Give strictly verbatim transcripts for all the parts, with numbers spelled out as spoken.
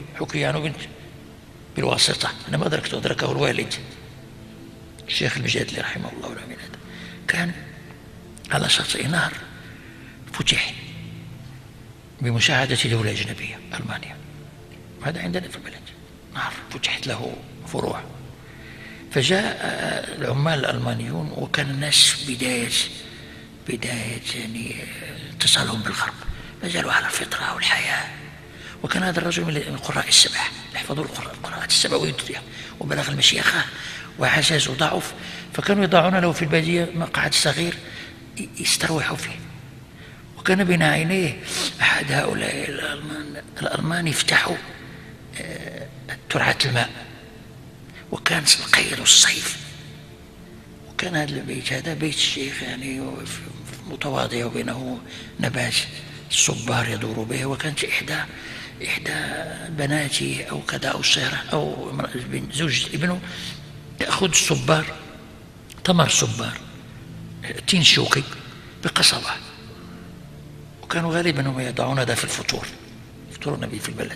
حكي عنه بنت بالواسطة، أنا ما أدركته، أدركه الوالد الشيخ المجادلي رحمه الله والعميد. كان على شاطئ نهر فتح بمساعدة دولة أجنبية ألمانيا، هذا عندنا في البلد نهر فتحت له فروع. فجاء العمال الألمانيون وكان الناس بداية بداية يعني اتصالهم بالغرب، ما زالوا على الفطرة والحياة. وكان هذا الرجل من القراء السبعة يحفظوا القراءات السبع ويدريها، وبلغ المشيخة وعجز وضعف، فكانوا يضعون له في البادية مقعد صغير يستروحوا فيه. وكان بين عينيه أحد هؤلاء الألمان, الألمان يفتحوا ترعة الماء، وكان القيد والصيف. وكان هذا البيت هذا بيت الشيخ يعني متواضع وبينه نبات الصبار يدور به. وكانت إحدى إحدى بناتي أو كذا أو الصهرة أو زوج ابنه تأخذ الصبار، تمر صبار تين شوكي بقصبة، وكانوا غالبا هم يضعون هذا في الفطور، يفطرون به في البلد.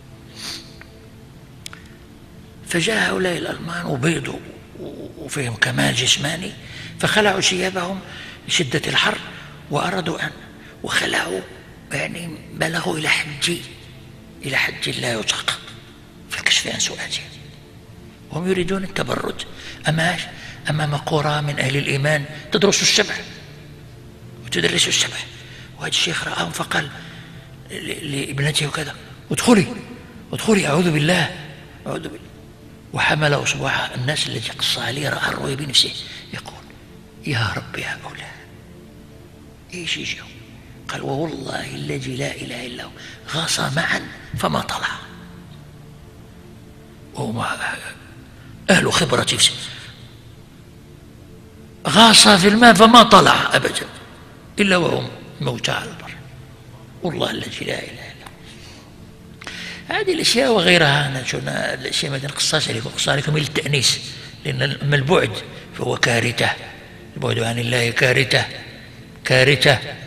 فجاء هؤلاء الألمان وبيضوا وفيهم كمال جسماني، فخلعوا ثيابهم لشدة الحر وأرادوا أن وخلعوا يعني بلغوا إلى حد إلى حد لا يطاق في الكشف عن سؤالهم. هم يريدون التبرد أمام أمام قرى من أهل الإيمان تدرس السبع وتدرس السبع. وهذا الشيخ رآهم فقال لابنته كذا: ادخلي ادخلي أعوذ بالله أعوذ بالله. وحمل أصبعها. الناس الذي قص عليه رأى الرؤيا بنفسه يقول: يا رب يا هؤلاء ايش يجوا؟ قال: ووالله الذي لا اله الا هو غاصا معا فما طلع. وهم اهل خبرة في غاصا في الماء فما طلع ابدا الا وهم موتى على البر، والله الذي لا اله الا هو. هذه الاشياء وغيرها انا شفنا الاشياء مثلا قصاص عليكم قصاص عليكم للتأنيس، لان اما البعد فهو كارثة، البعد عن الله كارثة كارثة.